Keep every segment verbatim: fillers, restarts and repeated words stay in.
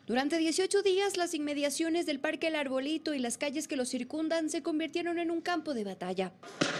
Durante dieciocho días, las inmediaciones del Parque El Arbolito y las calles que lo circundan se convirtieron en un campo de batalla.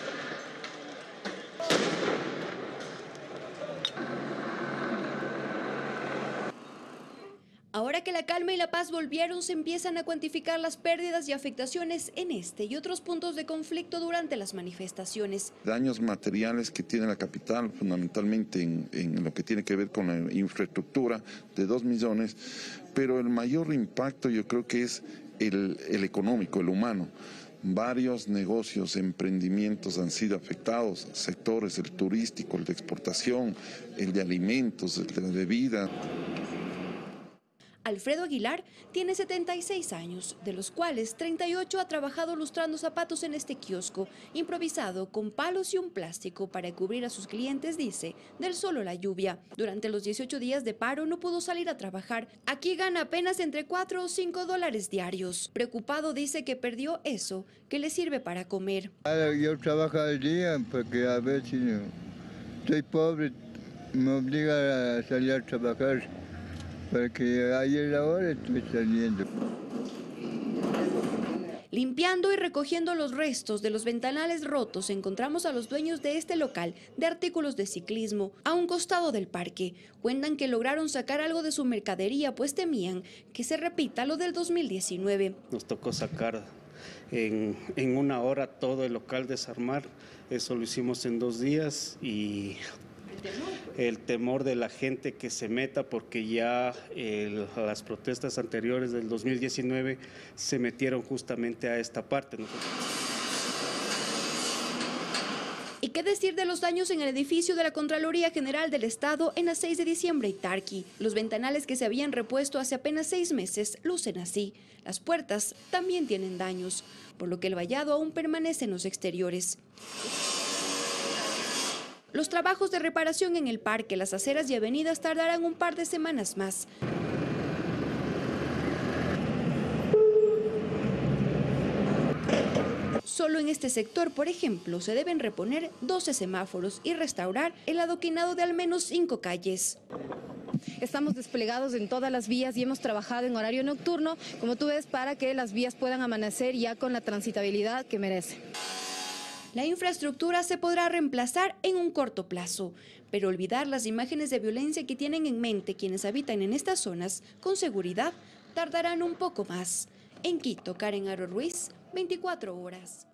Ahora que la calma y la paz volvieron, se empiezan a cuantificar las pérdidas y afectaciones en este y otros puntos de conflicto durante las manifestaciones. Daños materiales que tiene la capital, fundamentalmente en, en lo que tiene que ver con la infraestructura, de dos millones, pero el mayor impacto yo creo que es el, el económico, el humano. Varios negocios, emprendimientos han sido afectados, sectores, el turístico, el de exportación, el de alimentos, el de la bebida. Alfredo Aguilar tiene setenta y seis años, de los cuales treinta y ocho ha trabajado lustrando zapatos en este kiosco, improvisado con palos y un plástico para cubrir a sus clientes, dice, del sol o la lluvia. Durante los dieciocho días de paro no pudo salir a trabajar. Aquí gana apenas entre cuatro o cinco dólares diarios. Preocupado dice que perdió eso que le sirve para comer. Yo trabajo al día porque a veces no, soy pobre, me obliga a salir a trabajar. Porque ayer ahora estoy saliendo. Limpiando y recogiendo los restos de los ventanales rotos, encontramos a los dueños de este local de artículos de ciclismo a un costado del parque. Cuentan que lograron sacar algo de su mercadería, pues temían que se repita lo del dos mil diecinueve. Nos tocó sacar en, en una hora todo el local, desarmar. Eso lo hicimos en dos días y el temor de la gente que se meta, porque ya el, las protestas anteriores del dos mil diecinueve se metieron justamente a esta parte. ¿Y qué decir de los daños en el edificio de la Contraloría General del Estado en la seis de diciembre y Tarqui? Los ventanales que se habían repuesto hace apenas seis meses lucen así. Las puertas también tienen daños, por lo que el vallado aún permanece en los exteriores. Los trabajos de reparación en el parque, las aceras y avenidas tardarán un par de semanas más. Solo en este sector, por ejemplo, se deben reponer doce semáforos y restaurar el adoquinado de al menos cinco calles. Estamos desplegados en todas las vías y hemos trabajado en horario nocturno, como tú ves, para que las vías puedan amanecer ya con la transitabilidad que merecen. La infraestructura se podrá reemplazar en un corto plazo, pero olvidar las imágenes de violencia que tienen en mente quienes habitan en estas zonas, con seguridad, tardarán un poco más. En Quito, Karen Aro Ruiz, veinticuatro horas.